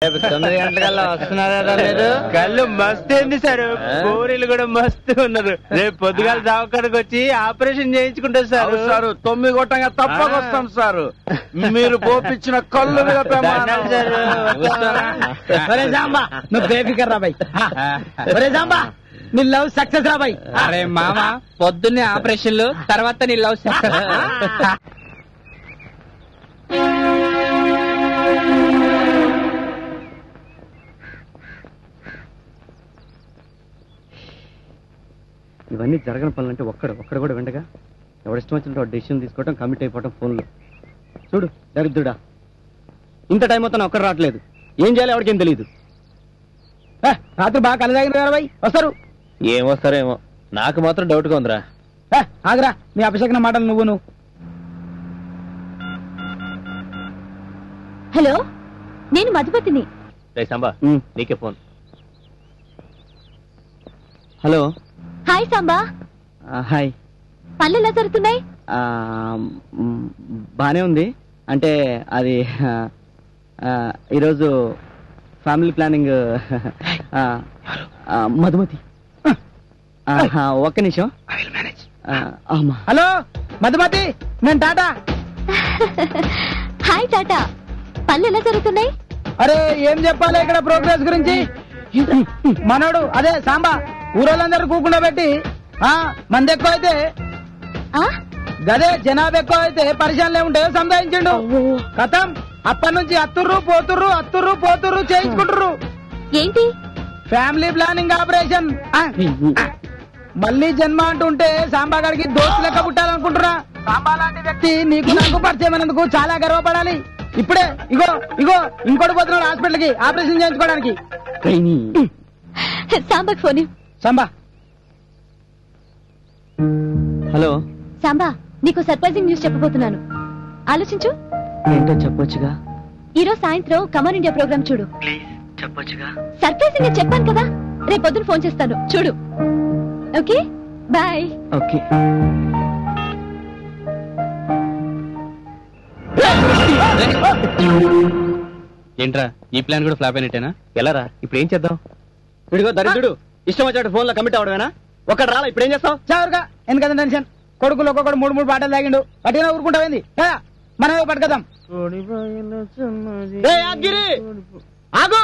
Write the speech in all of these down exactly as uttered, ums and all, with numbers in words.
తొమ్మిది గంటలకల్లా వస్తున్నారా మీరు? కళ్ళు మస్తు ఏంది సార్, పూరీలు కూడా మస్తు ఉన్నారు. రేపు పొద్దుగాల దావకాడికి వచ్చి ఆపరేషన్ చేయించుకుంటారు సార్. సార్ తొమ్మిది కొట్టంగా తప్పక వస్తాం సార్. మీరు పోపించిన కళ్ళు మీద సాంబా నువ్వు బేఫికర్ రా బాయ్. సాంబా నీ లవ్ సక్సెస్ రా బాయ్. అరే మామ పొద్దున్నే ఆపరేషన్లు, తర్వాత నీ లవ్ సక్సెస్. ఇవన్నీ జరగని పనులంటే ఒక్కడ ఒక్కడ కూడా వెంటగా ఎవరిష్టం వచ్చినట్టు డెసిషన్ తీసుకోవడం, కమిట్ అయిపోవటం ఫోన్లో. చూడు దరిద్రుడా, ఇంత టైం మొత్తం ఒక్కడ రావట్లేదు. ఏం చేయాలి ఎవరికేం తెలియదు. రాత్రి బాగా కలదాగిన బాయ్, వస్తారు. ఏం వస్తారేమో, నాకు మాత్రం డౌట్ గా ఉందిరా. ఆగరా నీ అభిషేకన మాటలు నువ్వు నువ్వు హలో, నేను మధుపతిని. సాంబా నీకే phone. Hello. Hi Samba. Hi. పనులు ఎలా జరుగుతున్నాయి? బానే ఉంది. అంటే అది ఈరోజు ఫ్యామిలీ ప్లానింగ్. మధుమతి ఒక్క నిమిషం. హలో మధుమతి, నేను టాటా. హాయ్ టాటా. పనులు ఎలా జరుగుతున్నాయి? అరే ఏం చెప్పాలి ఇక్కడ ప్రోగ్రెస్ గురించి. మనోడు అదే సాంబా ఊరోళ్ళందరూ కూకుండా పెట్టి మంది ఎక్కువ అయితే గదే జనాభా ఎక్కువ అయితే పరిశాలనే ఉంటాయో సంధాయించిండు. కథం అప్పటి నుంచి అత్తుర్రు పోతుర్రు అత్తుర్రు పోతుర్రు చేయించుకుంటుర్రు. ఏంటి ఫ్యామిలీ ప్లానింగ్ ఆపరేషన్. మళ్ళీ జన్మ అంటుంటే సాంబా గారికి దోస్తు లెక్క పుట్టాలనుకుంటున్నా. సాంబా లాంటి వ్యక్తి నీకు నాకు పరిచయమైనందుకు చాలా గర్వపడాలి. ఇప్పుడే ఇగో ఇగో ఇంకోటి పోతున్నాడు హాస్పిటల్ కి ఆపరేషన్ చేయించుకోవడానికి. సాంబాకి ఫోన్. సాంబా. హలో సాంబా, నీకు సర్ప్రైజింగ్ న్యూస్ చెప్పబోతున్నాను. ఆలోచించు. ఏంటో చెప్పొచ్చుగా. ఈరోజు సాయంత్రం కమన్ ఇండియా ప్రోగ్రామ్ చూడు. ప్లీజ్ చెప్పొచ్చుగా. సర్ప్రైజింగ్ చెప్పాను కదా, రేపు పొద్దున ఫోన్ చేస్తాను చూడు. Okay bye. ఓకే. ఏంట్రా ఈ ప్లాన్ కూడా ఫ్లాప్ అయినట్టేనా? ఎలా రా, ఇప్పుడు ఏం చేద్దాం? ఇదిగో దరిద్రుడు, ఇష్టం వచ్చాడు ఫోన్ లో కమిట్ అవడమేనా? ఒక్కడ రాలా, ఇప్పుడు ఏం చేస్తావు? చావురుగా ఎందుకంత టెన్షన్. కొడుకులు ఒక్కొక్కడు మూడు మూడు బాటలు తాగిండు, పట్టిన ఊరుకుంటావేంది? మనమే పట్టుకదాం. ఆగు.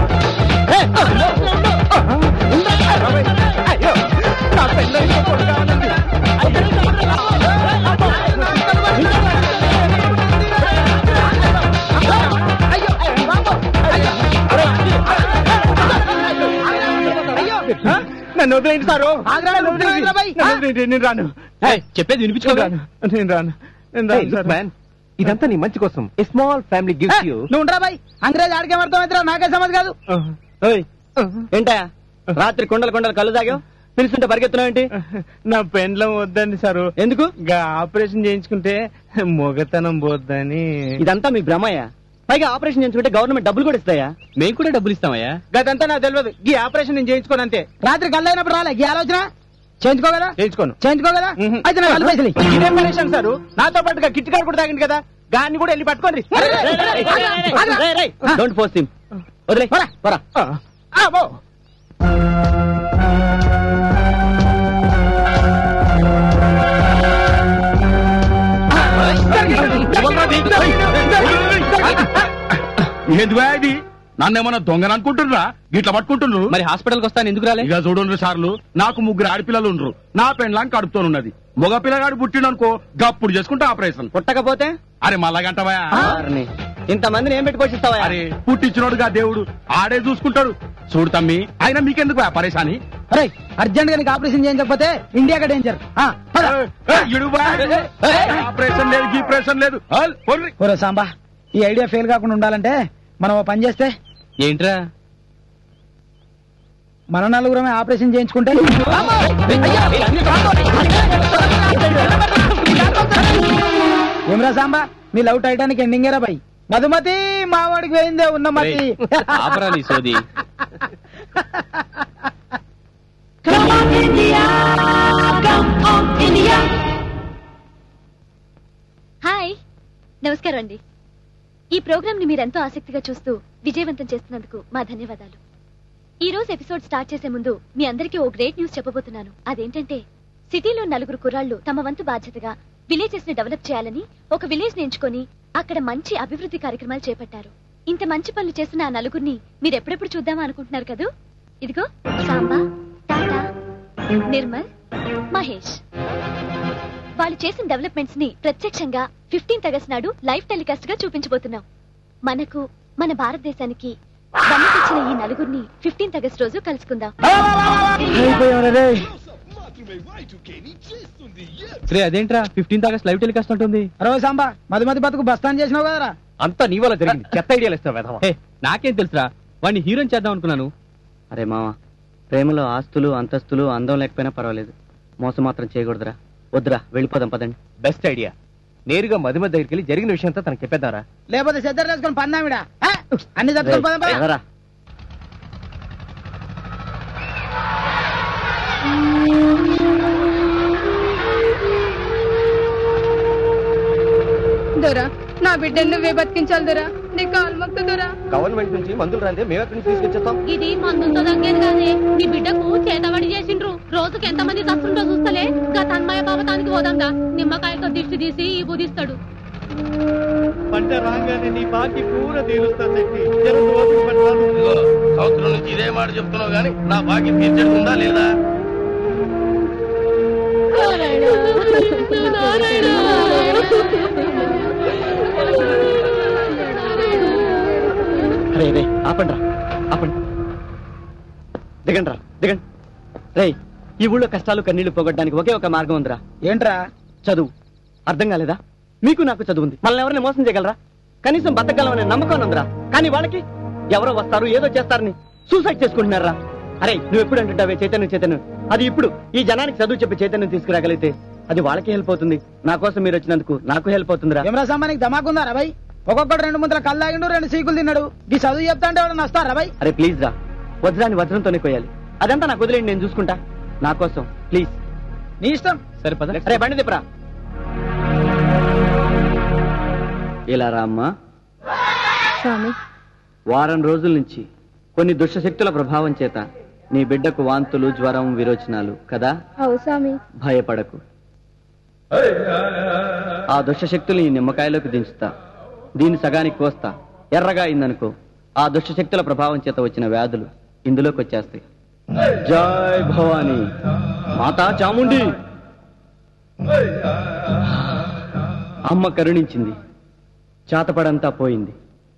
నన్ను వదిలేండి సారు. నేను రాను. చెప్పేది వినిపించుకోగాను. నేను రాను. ఇదంతా నీ మంచి కోసం. A small family gives you. నువ్వు ఉండరా బాయ్, అంగ్రేజ్ ఆడికే అర్థం అవుతారా? నాకే సమజ్ కాదు. ఏంటా రాత్రి కొండలు కొండలు కళ్ళు తాగావు? పిలుస్తుంటే పరిగెత్తున్నావు ఏంటి? నా పెండ్లం వద్దండి సారు. ఎందుకు? ఆపరేషన్ చేయించుకుంటే మొగతనం పోద్దని. ఇదంతా మీ భ్రమయ్యా. పైగా ఆపరేషన్ చేయించుకుంటే గవర్నమెంట్ డబ్బులు కూడా ఇస్తాయా? మేము కూడా డబ్బులు ఇస్తామయ్యా. గదంతా నాకు తెలియదు. ఈ ఆపరేషన్ నేను చేయించుకోను అంతే. రాత్రి కళ్ళు అయినప్పుడు రాలే ఈ ఆలోచన. చేయించుకోగలరా? చేయించుకోను. చేయించుకోగలరా? అయితే నా కళ్ళు పైసలు. ఇదేం పరేషన్ సారు, నాతో పాటుగా కిట్ కార్డు కూడా తాగింది కదా, గాన్ని కూడా వెళ్ళి పట్టుకోండి. Don't force him. వదిలే పోరా. ఏంది నన్నేమన్నా దొంగను అనుకుంటున్నా? గిట్లా పట్టుకుంటున్నారు. మరి హాస్పిటల్కి వస్తాను ఎందుకు రాలే? ఇక చూడండి సార్లు, నాకు ముగ్గురు ఆడపిల్లలు ఉండరు. నా పెండ్లాం కడుపుతోనున్నది. మగ పిల్లగాడు పుట్టిననుకో గప్పుడు చేసుకుంటే ఆపరేషన్. పుట్టకపోతే అరే మళ్ళగంటవా? ఇంతమందిని ఏం పెట్టి పోషిస్తావా? అరే పుట్టించినోడుగా దేవుడు ఆడే చూసుకుంటాడు. చూడు తమ్మి, అయినా మీకెందుకు పరేషాని? అరే అర్జెంట్ గా నీకు ఆపరేషన్ చేయించకపోతే ఇండియాగా డేంజర్. ఆపరేషన్ లేదు, గీపరేషన్ లేదు. ఒరే సాంబా, ఈ ఐడియా ఫెయిల్ కాకుండా ఉండాలంటే మనం పని చేస్తే. ఏంట్రా? మన నలుగురమే ఆపరేషన్ చేయించుకుంటే. ఏమరా సాంబా, నీ లవ్ టైటానిక్ ఎండింగ్ ఏరా బాయ్. మధుమతి మావాడికి పోయిందే ఉన్న మతి. ఆపరాలి సోది. హాయ్, నమస్కారం అండి. ఈ ప్రోగ్రామ్ ని మీరెంతో ఆసక్తిగా చూస్తూ విజయవంతం చేస్తున్నందుకు మా ధన్యవాదాలు. ఈ రోజు ఎపిసోడ్ స్టార్ట్ చేసే ముందు మీ అందరికీ ఓ గ్రేట్ న్యూస్ చెప్పబోతున్నాను. అదేంటంటే సిటీలో నలుగురు కుర్రాళ్ళు తమ వంతు బాధ్యతగా విలేజెస్ ని డెవలప్ చేయాలని ఒక విలేజ్ ని ఎంచుకొని అక్కడ మంచి అభివృద్ధి కార్యక్రమాలు చేపట్టారు. ఇంత మంచి పనులు చేస్తున్న ఆ నలుగురిని మీరు ఎప్పుడెప్పుడు చూద్దామా అనుకుంటున్నారు కదూ. ఇదిగో సాంబా, టాటా, నిర్మల్, మహేష్. వాళ్ళు చేసిన డెవలప్మెంట్స్ ని ప్రత్యక్షంగా ఫిఫ్టీన్త్ ఆగస్ట్ నాడు లైవ్ టెలికాస్ట్ గా చూపించబోతున్నాం. మనకు మన భారతదేశానికి దమ్ముకొచ్చిన ఈ నలుగురిని ఫిఫ్టీన్త్ ఆగస్ట్ రోజు కలుసుకుందాం. అదేంట్రా ఫిఫ్టీన్త్ ఆగస్ట్ లైవ్ టెలికాస్ట్ ఉంటుంది? అరవై సాంబా మధు మధు బతుకు బస్తాన్ చేసినావు కదరా. అంతా నీ వల్ల జరిగింది. చెత్త ఐడియాలు ఇస్తావు. నాకేం తెలుసురా, వాడిని హీరోని చేద్దాం అనుకున్నాను. అరే మామ, ప్రేమలో ఆస్తులు అంతస్తులు అందం లేకపోయినా పర్వాలేదు, మోసం మాత్రం చేయకూడదురా. వద్దురా, వెళ్ళిపోదాం పదండి. Best idea. నేరుగా మధు మధ్య దగ్గరికి వెళ్ళి జరిగిన విషయంతో తనకు చెప్పేద్దారా? లేకపోతే సెద్దరు వేసుకొని పన్నామిడా అన్ని తట్టుకొని పదం పద. ఎదరా. దొరా, నా బిడ్డను నువ్వే బతికించాలి దొరా. నీ కాలు మొక్కు దొరా. గవర్నమెంట్ నుంచి మందులు రాందే మేము ఎక్కడి నుంచి తీసుకొచ్చేస్తాం? ఇది మందులతో తగ్గేది కాదే. నీ బిడ్డకు చేతబడి చేసిండ్రు. రోజుకి ఎంత మంది తస్తుంటో చూస్తలే. గా తన్మయ బాబతానికి పోదాంగా. నిమ్మకాయతో దిష్టి తీసి ఈ బుధిస్తాడు. పంట రాగానే నీ బాకి పూర తీరుస్తుంది. సంవత్సరం నుంచి ఇదే మాట చెప్తున్నావు గానీ నా బాకి తీర్చేస్తుందా లేదా? రే రే ఆపండి రా, ఆపండి. దిగండి రా, దిగండి. రే, ఈ ఊళ్ళో కష్టాలు కన్నీళ్లు పోగొట్టడానికి ఒకే ఒక మార్గం ఉందిరా. ఏంట్రా? చదువు. అర్థం కాలేదా? మీకు నాకు చదువు ఉంది, మనల్ని ఎవరిని మోసం చేయగలరా? కనీసం బతకగలమనే నమ్మకం ఉందిరా. కానీ వాళ్ళకి ఎవరో వస్తారు ఏదో చేస్తారని సూసైడ్ చేసుకుంటున్నారా? అరే, నువ్వు ఎప్పుడు అంటుంటావే చైతన్యం చైతన్యం, అది ఇప్పుడు ఈ జనానికి చదువు చెప్పి చైతన్యం తీసుకురాగలిగితే అది వాళ్ళకి హెల్ప్ అవుతుంది. నా కోసం మీరు వచ్చినందుకు నాకు హెల్ప్ అవుతుందిరా. ఏమరా సాంబా, నీకు ధమాకుందా రాబాయ్? ఒక్కొక్కడు రెండు ముద్దల కళ్ళు తాగిండు, రెండు సీకులు తిన్నాడు. ఈ చదువు చెప్తా అంటే ఎవరైనా వస్తారా రాబాయ్? అరే ప్లీజ్ రా, వజ్రాన్ని వజ్రంతోనే కొయ్యాలి. అదంతా నాకు వదిలేండి, నేను చూసుకుంటా. నా కోసం ప్లీజ్. నీ ఇష్టం. సరే పద. అరే బండి దిప్పరా. ఇలా రా అమ్మా. స్వామి, వారం రోజుల నుంచి కొన్ని దుష్టశక్తుల ప్రభావం చేత నీ బిడ్డకు వాంతులు, జ్వరం, విరోచనాలు కదా. అవు స్వామి. భయపడకు, ఆ దుష్టశక్తులు ఈ నిమ్మకాయలోకి దించుతా. దీన్ని సగానికి కోస్తా. ఎర్రగా అయిందనుకో, ఆ దుష్టశక్తుల ప్రభావం చేత వచ్చిన వ్యాధులు ఇందులోకి వచ్చేస్తాయి. జై భవానీ మాతా చాముండి. అమ్మ కరుణించింది, చాతపడంతా పోయింది.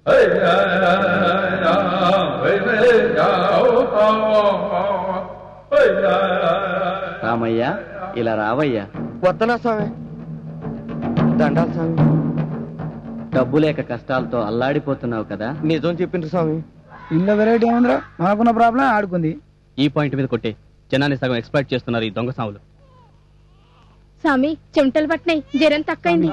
రామయ్య, ఇలా రావయ్యా. వద్దనా స్వామి, దండాలు స్వామి. డబ్బు లేక కష్టాలతో అల్లాడిపోతున్నావు కదా. నిజం చెప్పిండ్రు స్వామి. ఇంట్లో వెరైటీ ఏముందిరా? మనకున్న ప్రాబ్లం ఆడుకుంది. ఈ పాయింట్ మీద కొట్టే జనాన్ని సగం ఎక్స్ప్లాయిట్ చేస్తున్నారు ఈ దొంగ సాములు. స్వామి, చెమటలు పట్టినాయి, జ్వరం తక్కువైంది.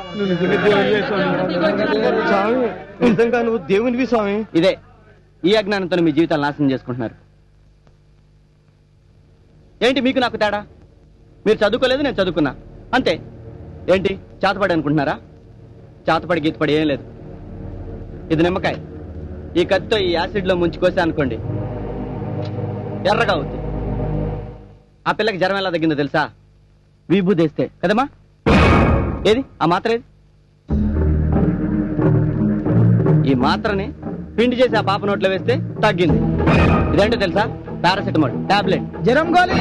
స్వామి, నిజంగా నువ్వు దేవునివి స్వామి. ఇదే ఈ అజ్ఞానంతో మీ జీవితాలు నాశనం చేసుకుంటున్నారు. ఏంటి మీకు నాకు తేడా? మీరు చదువుకోలేదు, నేను చదువుకున్నా, అంతే. ఏంటి చాతపడి అనుకుంటున్నారా? చాతపడి గీతపడి ఏం లేదు. ఇది నిమ్మకాయ. ఈ కత్తితో ఈ యాసిడ్ లో ముంచి కోసా అనుకోండి, ఎర్రగా అవుతుంది. ఆ పిల్లకి జ్వరం ఎలా తగ్గిందో తెలుసా? విభూదేస్తే కదమ్మా. ఏది ఆ మాత్ర ఏది? ఈ మాత్రని పిండి చేసి ఆ పాప నోట్లో వేస్తే తగ్గింది. ఇదేంటో తెలుసా? Paracetamol tablet. జ్వరం గోలి.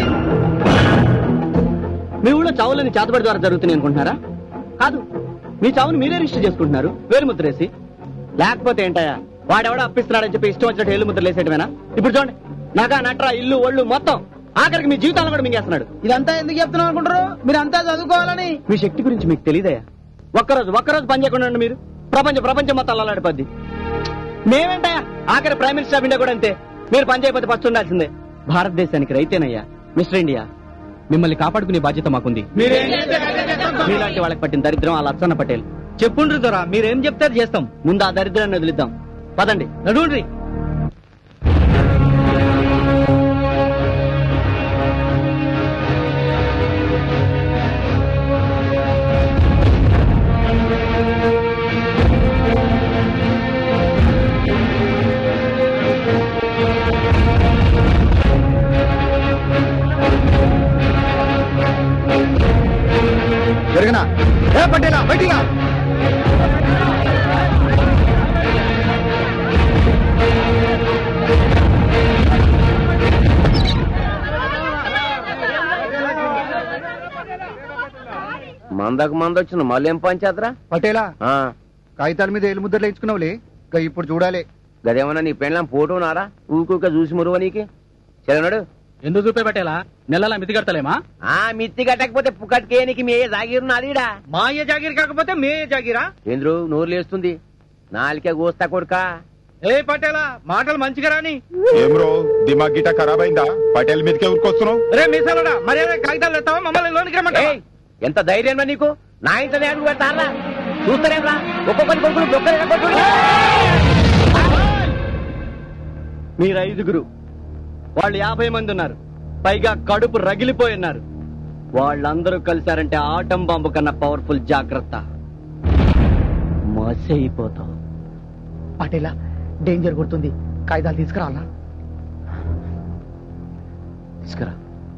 మీ ఊళ్ళో చావులని చేతబడి ద్వారా జరుగుతున్నాయి అనుకుంటున్నారా? కాదు, మీ చావుని మీరే రిజిస్టర్ చేసుకుంటున్నారు వేలు ముద్రేసి. లేకపోతే ఏంటయ్యా, వాడెవడో అప్పిస్తున్నాడని చెప్పి ఇష్టం వచ్చినట్టు ఏళ్ళు ముద్రలు వేసేయటమేనా? ఇప్పుడు చూడండి, నగ నట్ర ఇల్లు ఒళ్ళు మొత్తం, ఆఖరికి మీ జీవితాలను కూడా మింగేస్తున్నాడు. ఇదంతా ఎందుకు చెప్తున్నావు అనుకుంటారు? మీరు అంతా చదువుకోవాలని. మీ శక్తి గురించి మీకు తెలియదయ్యా. ఒక్కరోజు ఒక్కరోజు పని చేయకుండా ఉండండి మీరు, ప్రపంచ ప్రపంచం మొత్తం అల్లాడిపోద్ది. మేమేంటయ్యా, ఆఖరి ప్రైమ్ మినిస్టర్ ఆఫ్ ఇండియా కూడా అంతే. మీరు పని చేయకపోతే ఫస్ట్ ఉండాల్సిందే. భారతదేశానికి రైతేనయ్యా మిస్టర్ ఇండియా. మిమ్మల్ని కాపాడుకునే బాధ్యత మాకుంది. మీలాంటి వాళ్ళకి పట్టిన దరిద్రం ఆ లచ్చన్న పటేల్. చెప్పుండ్రు దొరా, మీరేం చెప్తే అది చేస్తాం. ముందు ఆ దరిద్రాన్ని వదిలిద్దాం, పదండి. నడుండ్రి. బయటిగా మందకు మంద వచ్చిన మళ్ళీ ఏం పంచేతరా పటేలా కాగితాల మీద ఏలు ముద్రలు వేయించుకున్నావులే ఇప్పుడు చూడాలి గదేమన్నా నీ పెళ్ళం ఫోటో నారా ఊకూక చూసి మురువ నీకి చదవనాడు ఎందుకు చూపే పట్టేలా నెలలా మితి కడతలేమా ఆ మిత్తి కట్టకపోతే పుక్కట్కే నీకు మే జాగిరు నాదిడా మా అయ్య జాగిరి కాకపోతే మే జాగిరా ఏంద్రు నోరు లేస్తుంది నాలికే గోస్తా కొడుకా ఏ పటేలా మాటలు మంచిగా రాని ఏమ్రో దిమాగ్ గిటా ఖరాబ్ అయిందా పటేల్ మీదకే ఊరుకొస్తున్నావు రే మీసాలడా మర్యాద కాగితాలు తెస్తావా మమ్మల్ని లోనికి రమ్మంటావా ఎంత ధైర్యం నీకు నా ఇంట్లోనే అడుగు పెడతారా చూస్తారేమ్రా ఒక్కొక్కరి కొడుకులు ఒక్కరి మీరు ఐదుగురు వాళ్ళు యాభై మంది ఉన్నారు పైగా కడుపు రగిలిపోయి ఉన్నారు వాళ్ళందరూ కలిశారంటే ఆటం బాంబు కన్నా పవర్ఫుల్ జాగ్రత్త మసైపోతాం పటేలా డేంజర్ కొడుతుంది కాగితాలు తీసుకురావాలా తీసుకురా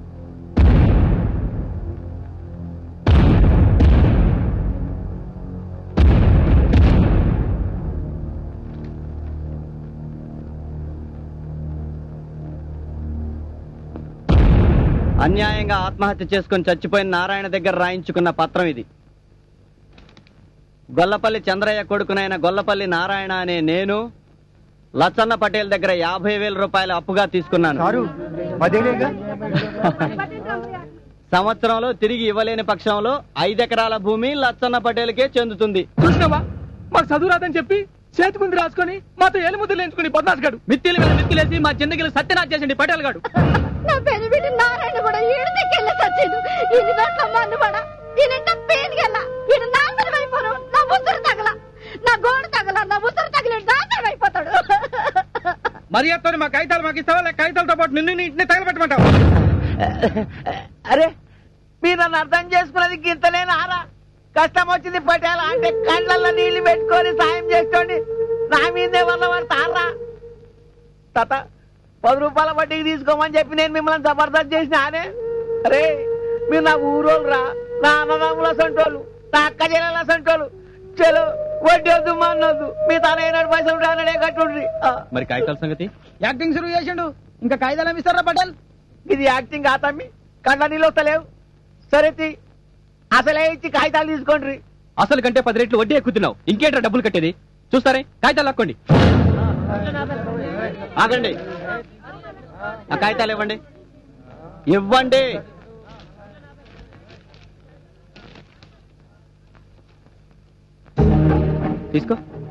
అన్యాయంగా ఆత్మహత్య చేసుకుని చచ్చిపోయిన నారాయణ దగ్గర రాయించుకున్న పత్రం ఇది. గొల్లపల్లి చంద్రయ్య కొడుకునైన గొల్లపల్లి నారాయణ అనే నేను లచ్చన్న పటేల్ దగ్గర యాభై వేల రూపాయలు అప్పుగా తీసుకున్నాను. సంవత్సరంలో తిరిగి ఇవ్వలేని పక్షంలో ఐదెకరాల భూమి లచ్చన్న పటేల్కే చెందుతుంది. చూసినావా మాకు చదువు రాదని చెప్పి చేతి ముందు రాసుకొని మాతో ఏలు ముద్దులు ఎంచుకుని బద్నాస్ గాడు మిత్తిలు మీద మిత్తిలేసి మా జిందగీలు సత్యనాథ్ చేసింది పటేల్ గాడు. నా పెనిబిడ్డ నారాయణ కూడా ఈడికెళ్ళి సచ్చిండు. ఇది దాంట్లో మన్ను పడ ఈయనంట పెయిన్ గల్ల ఈయన నాశనం అయిపోను. నా ఉసురు తగల నా గోడు తగల నా ఉసురు తగిలి నాశనం అయిపోతాడు. మర్యాదతో మా కాగితాలు మాకు ఇస్తావా లేక కాగితాలతో పాటు నిన్ను ఇంటిని తగలబెట్టమంటావా? అరే మీరు నన్ను అర్థం చేసుకున్నది గింతలేని ఆరా కష్టం వచ్చింది పటేల అంటే కళ్ళల్లో నీళ్లు పెట్టుకొని సాయం చేసుకోండి. నా మీదే వల్ల పడతారా తాత పది రూపాయల వడ్డీకి తీసుకోమని చెప్పి నేను మిమ్మల్ని జబర్దస్త్ చేసిన అనే. అరే మీరు నా ఊరోళ్ళు రా, నా అన్నదమ్ముల సంటోళ్ళు, నా అక్క చెల్లెల సంటోళ్ళు. చలో వడ్డీ వద్దు మన్నొద్దు మీ తన ఏనాడు పైసలు రానడే కట్టుండ్రి. మరి కాగితాల సంగతి యాక్టింగ్ శురు చేసిండు ఇంకా కాగితాలు ఏమి ఇస్తారా పటేల్? ఇది యాక్టింగ్ ఆతమ్మి కళ్ళ నీళ్ళు వస్తలేవు. సరే అసలే ఇచ్చి కాగితాలు తీసుకోండి. అసలు కంటే పది రెట్లు వడ్డీ ఎక్కుతున్నావు, ఇంకేంట్రా డబ్బులు కట్టేది? చూస్తారే కాగితాలు లాక్కోండి. ఆగండి, ఆ కాగితాలు ఇవ్వండి ఇవ్వండి. తీసుకో.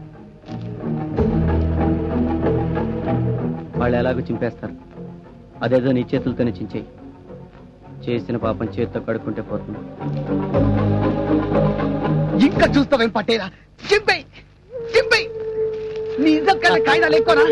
వాళ్ళు ఎలాగో చింపేస్తారు, అదేదో నీ చేతులతోనే చించేయి. చేసిన పాపం చేతితో కడుక్కుంటే పోతుంది. ఇంకా చూస్తావేం పటేలా? చింపై చింపై నీ ఇద్దరు కన్నా కాగితాలు ఎక్కువనా?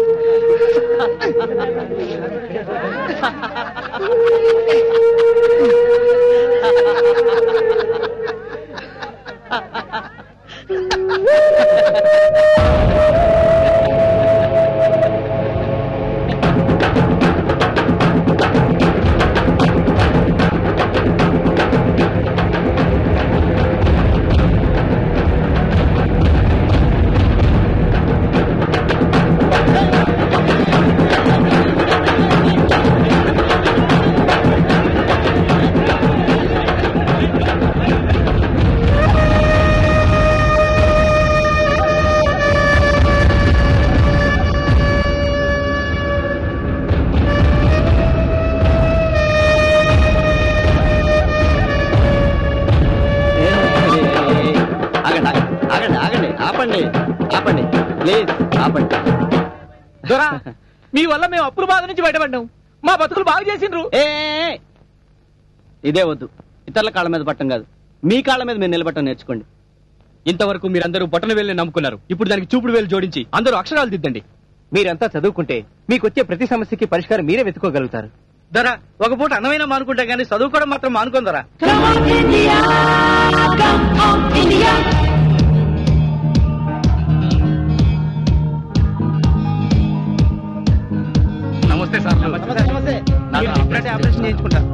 మీ వల్ల మేము అప్పుల బాధ నుంచి బయటపడ్డాం, మా బతుకులు బాగా చేసిండ్రు. ఇదే వద్దు, ఇతరుల కాళ్ళ మీద పట్టం కాదు, మీ కాళ్ళ మీద మీరు నిలబట్టం నేర్చుకోండి. ఇంతవరకు మీరందరూ బొట్టన వేలుని నమ్ముకున్నారు, ఇప్పుడు దానికి చూపుడు వేలు జోడించి అందరూ అక్షరాలు దిద్దండి. మీరంతా చదువుకుంటే మీకు వచ్చే ప్రతి సమస్యకి పరిష్కారం మీరే వెతుకోగలుగుతారు. ధర ఒక పూట అన్నమైన మానుకుంటే గానీ చదువుకోవడం మాత్రం మానుకుందరా. నమస్తే సార్. ఆపరేషన్ చేయించుకుంటా.